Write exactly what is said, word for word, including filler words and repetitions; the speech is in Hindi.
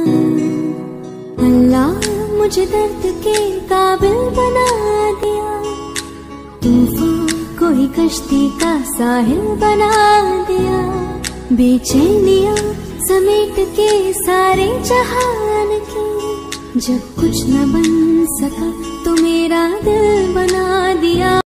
अल्लाह मुझे दर्द के काबिल बना दिया, तूफान कोई कश्ती का साहिल बना दिया। बेचैनियां समेट के सारे जहान की, जब कुछ न बन सका तो मेरा दिल बना दिया।